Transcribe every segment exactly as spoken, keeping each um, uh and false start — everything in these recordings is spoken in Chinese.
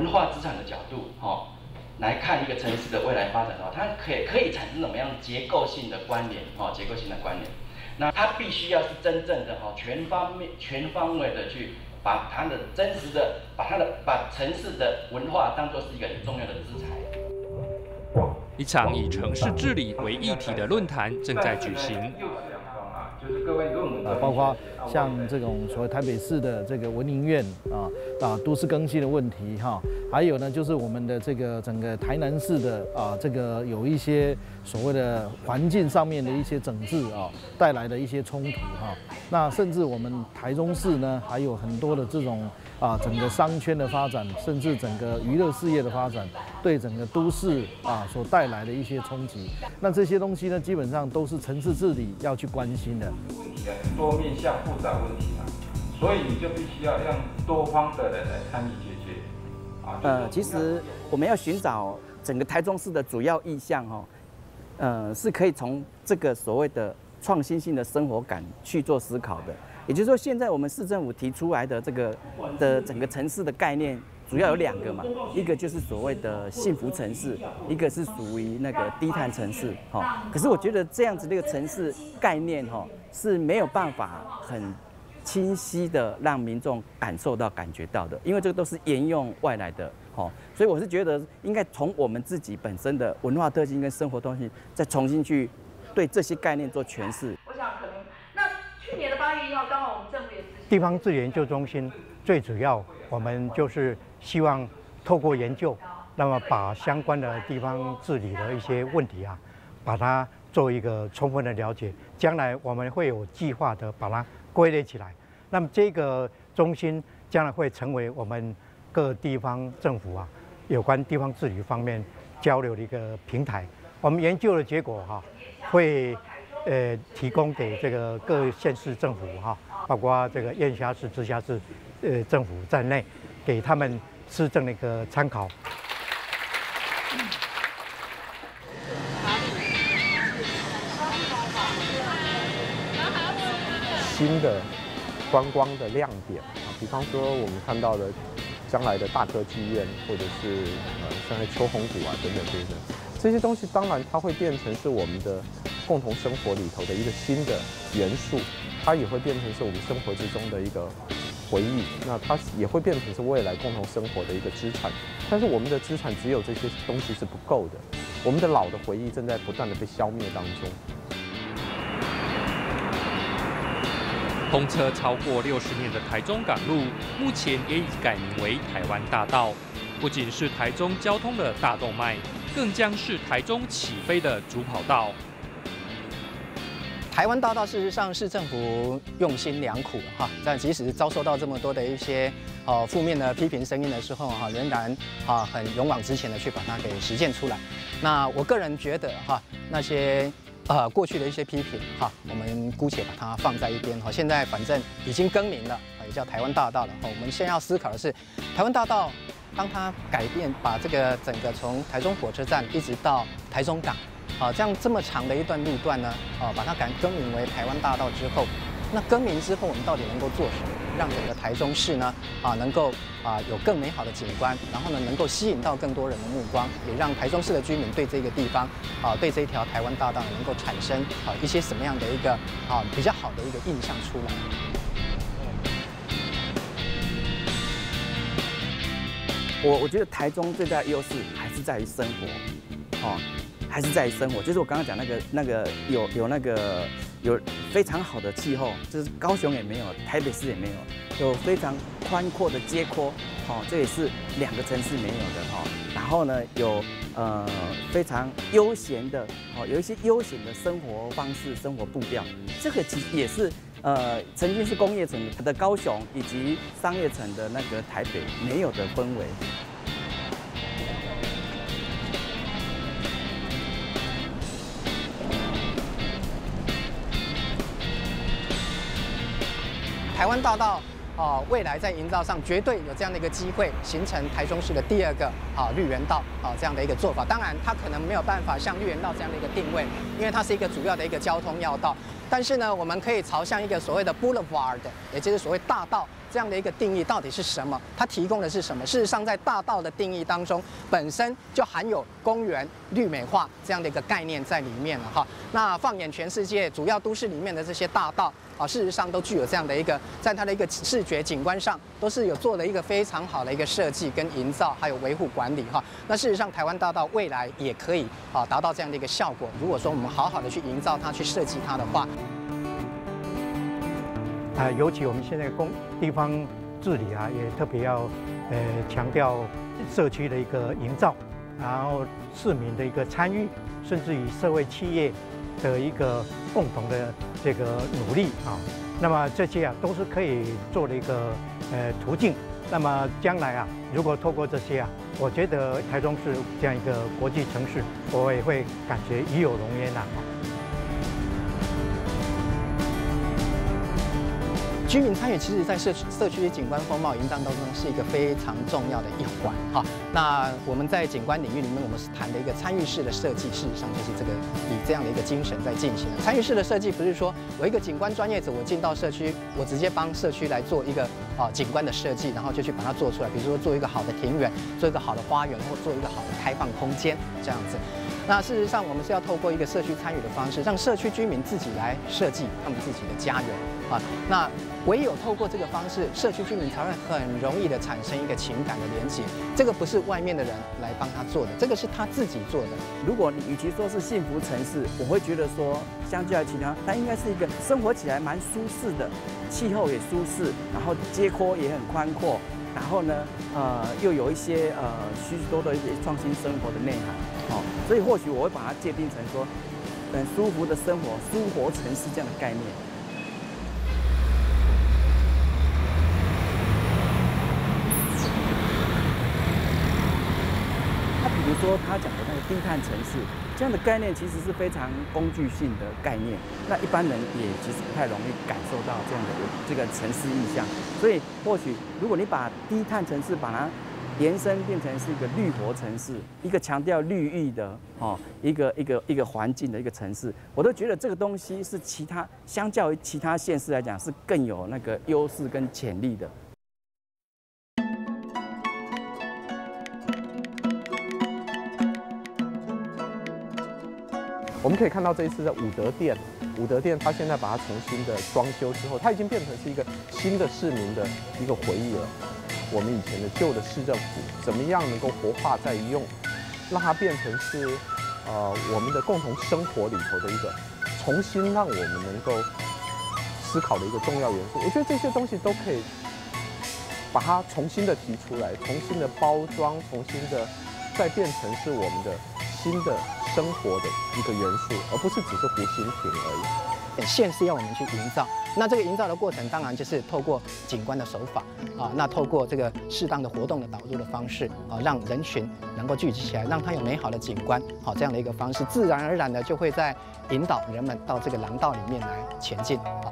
化资产的角度，哈、哦，来看一个城市的未来发展的话，它可以可以产生怎么样结构性的关联，哈、哦，结构性的关联。那它必须要是真正的哈、哦，全方面、全方位的去把它的真实的，把它的把城市的文化当作是一个很重要的资产。 一场以城市治理为议题的论坛正在举行。 就是各位论文啊，包括像这种所谓台北市的这个文林院啊啊都市更新的问题哈，还有呢就是我们的这个整个台南市的啊这个有一些所谓的环境上面的一些整治啊带来的一些冲突哈，那甚至我们台中市呢还有很多的这种啊整个商圈的发展，甚至整个娱乐事业的发展，对整个都市啊所带来的一些冲击，那这些东西呢基本上都是城市治理要去关心的。 问题很多面向复杂问题嘛，所以你就必须要让多方的人来参与解决。啊， 呃，其实我们要寻找整个台中市的主要意向哦，呃，是可以从这个所谓的创新性的生活感去做思考的。也就是说，现在我们市政府提出来的这个的整个城市的概念，主要有两个嘛，一个就是所谓的幸福城市，一个是属于那个低碳城市，哈。可是我觉得这样子这个城市概念，哈，是没有办法很清晰的让民众感受到、感觉到的，因为这个都是沿用外来的，哈。所以我是觉得应该从我们自己本身的文化特性跟生活特性，再重新去对这些概念做诠释。 我想可能那去年的八月一号，刚好我们政府也地方治理研究中心最主要，我们就是希望透过研究，那么把相关的地方治理的一些问题啊，把它做一个充分的了解，将来我们会有计划的把它归类起来。那么这个中心将来会成为我们各地方政府啊有关地方治理方面交流的一个平台。我们研究的结果哈、啊，会呃提供给这个各县市政府哈、啊，包括这个燕辖市、直辖市呃政府在内，给他们施政的一个参考。 新的观光的亮点啊，比方说我们看到的将来的大歌剧院，或者是呃像在秋红谷啊等等等等，这些东西当然它会变成是我们的共同生活里头的一个新的元素，它也会变成是我们生活之中的一个回忆，那它也会变成是未来共同生活的一个资产。但是我们的资产只有这些东西是不够的，我们的老的回忆正在不断的被消灭当中。 通车超过六十年的台中港路，目前也已改名为台湾大道，不仅是台中交通的大动脉，更将是台中起飞的主跑道。 台湾大道事实上市政府用心良苦哈，但即使遭受到这么多的一些呃负面的批评声音的时候哈，仍然啊很勇往直前的去把它给实践出来。那我个人觉得哈，那些呃过去的一些批评哈，我们姑且把它放在一边哈。现在反正已经更名了，也叫台湾大道了哈。我们现在要思考的是，台湾大道当它改变，把这个整个从台中火车站一直到台中港。啊，这样这么长的一段路段呢，啊，把它改更名为台湾大道之后，那更名之后，我们到底能够做什么，让整个台中市呢，啊，能够啊有更美好的景观，然后呢，能够吸引到更多人的目光，也让台中市的居民对这个地方，啊，对这一条台湾大道能够产生啊一些什么样的一个啊比较好的一个印象出来。 我我觉得台中最大的优势还是在于生活，哦。还是在于生活，就是我刚刚讲那个那个有有那个有非常好的气候，就是高雄也没有，台北市也没有，有非常宽阔的街廓，哦，这也是两个城市没有的哈、哦。然后呢，有呃非常悠闲的，哦，有一些悠闲的生活方式、生活步调，这个其实也是呃曾经是工业城的高雄以及商业城的那个台北没有的氛围。 台湾大道啊、呃，未来在营造上绝对有这样的一个机会，形成台中市的第二个啊绿园道啊这样的一个做法。当然，它可能没有办法像绿园道这样的一个定位，因为它是一个主要的一个交通要道。 但是呢，我们可以朝向一个所谓的 boulevard， 也就是所谓大道这样的一个定义到底是什么？它提供的是什么？事实上，在大道的定义当中，本身就含有公园绿美化这样的一个概念在里面了哈。那放眼全世界，主要都市里面的这些大道啊，事实上都具有这样的一个，在它的一个视觉景观上，都是有做了一个非常好的一个设计跟营造，还有维护管理哈。那事实上，台湾大道未来也可以啊达到这样的一个效果。如果说我们好好的去营造它，去设计它的话。 啊，尤其我们现在公地方治理啊，也特别要呃强调社区的一个营造，然后市民的一个参与，甚至于社会企业的一个共同的这个努力啊。那么这些啊都是可以做的一个呃途径。那么将来啊，如果透过这些啊，我觉得台中市这样一个国际城市，我也会感觉与有荣焉呐。 居民参与，其实在社区社区景观风貌营造当中是一个非常重要的一环哈。那我们在景观领域里面，我们是谈的一个参与式的设计，事实上就是这个以这样的一个精神在进行的。参与式的设计不是说我一个景观专业者，我进到社区，我直接帮社区来做一个啊景观的设计，然后就去把它做出来，比如说做一个好的庭园，做一个好的花园，或做一个好的开放空间这样子。那事实上，我们是要透过一个社区参与的方式，让社区居民自己来设计他们自己的家园啊。那唯有透过这个方式，社区居民才会很容易的产生一个情感的连结。这个不是外面的人来帮他做的，这个是他自己做的。 如果你与其说是幸福城市，我会觉得说，相较于其他，它应该是一个生活起来蛮舒适的，气候也舒适，然后街廓也很宽阔，然后呢，呃，又有一些呃许许多多的一些创新生活的内涵。哦，所以或许我会把它界定成说，很舒服的生活、舒活城市这样的概念。他比如说他讲的那个低碳城市这样的概念，其实是非常工具性的概念。那一般人也其实不太容易感受到这样的这个城市意象。所以或许如果你把低碳城市把它延伸变成是一个绿活城市，一个强调绿意的哦，一个一个一个环境的一个城市，我都觉得这个东西是其他相较于其他县市来讲是更有那个优势跟潜力的。 我们可以看到这一次的武德殿，武德殿它现在把它重新的装修之后，它已经变成是一个新的市民的一个回忆了。我们以前的旧的市政府怎么样能够活化再用，让它变成是呃我们的共同生活里头的一个重新让我们能够思考的一个重要元素。我觉得这些东西都可以把它重新的提出来，重新的包装，重新的再变成是我们的新的生活的一个元素，而不是只是湖心亭而已。 县是要我们去营造，那这个营造的过程当然就是透过景观的手法啊，那透过这个适当的活动的导入的方式啊，让人群能够聚集起来，让它有美好的景观，好这样的一个方式，自然而然的就会在引导人们到这个廊道里面来前进啊。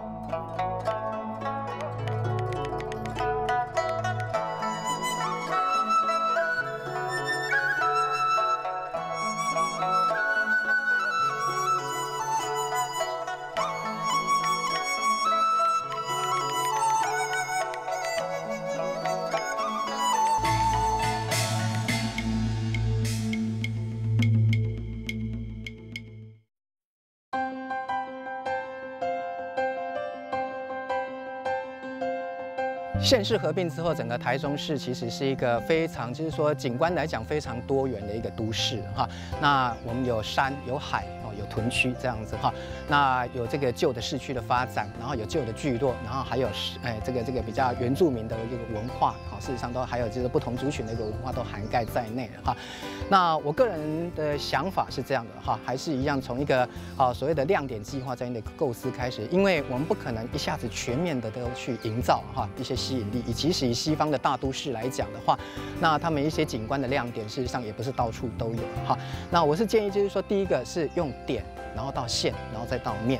县市合并之后，整个台中市其实是一个非常，就是说景观来讲非常多元的一个都市哈。那我们有山有海哦，有屯区这样子哈。那有这个旧的市区的发展，然后有旧的聚落，然后还有哎这个这个比较原住民的一个文化，好，事实上都还有就是不同族群的一个文化都涵盖在内哈。那我个人的想法是这样的哈，还是一样从一个啊所谓的亮点计划这样的构思开始，因为我们不可能一下子全面的都去营造哈一些吸引力，以即使以西方的大都市来讲的话，那他们一些景观的亮点，事实上也不是到处都有哈。那我是建议就是说，第一个是用点，然后到线，然后再到面。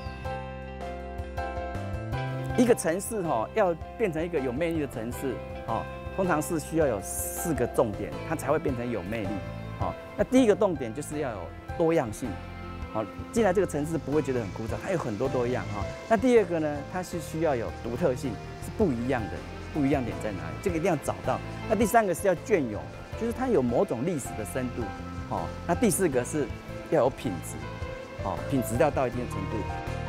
一个城市哈要变成一个有魅力的城市哦，通常是需要有四个重点，它才会变成有魅力。好，那第一个重点就是要有多样性。 好，进来这个城市不会觉得很枯燥，它有很多多样哈。那第二个呢，它是需要有独特性，是不一样的，不一样点在哪里？这个一定要找到。那第三个是要隽永，就是它有某种历史的深度，哦。那第四个是要有品质，哦，品质要到一定的程度。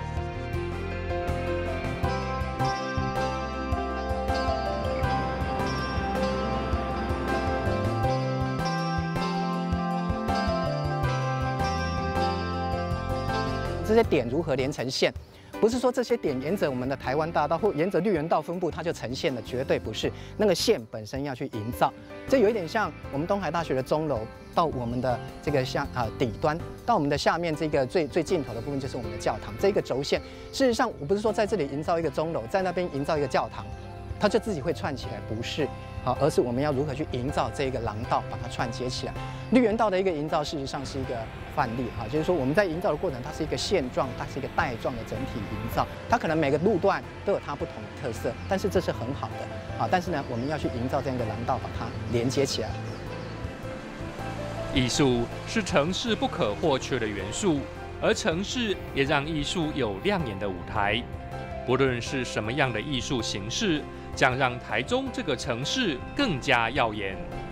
这些点如何连成线？不是说这些点沿着我们的台湾大道或沿着绿园道分布，它就呈现了，绝对不是。那个线本身要去营造，这有一点像我们东海大学的钟楼到我们的这个下啊、呃、底端，到我们的下面这个最最尽头的部分就是我们的教堂。这个轴线，事实上我不是说在这里营造一个钟楼，在那边营造一个教堂，它就自己会串起来，不是。啊，而是我们要如何去营造这个廊道，把它串接起来。绿园道的一个营造，事实上是一个范例哈，就是说我们在营造的过程，它是一个线状，它是一个带状的整体营造，它可能每个路段都有它不同的特色，但是这是很好的啊。但是呢，我们要去营造这样一个廊道，把它连接起来。 艺术是城市不可或缺的元素，而城市也让艺术有亮眼的舞台。不论是什么样的艺术形式，将让台中这个城市更加耀眼。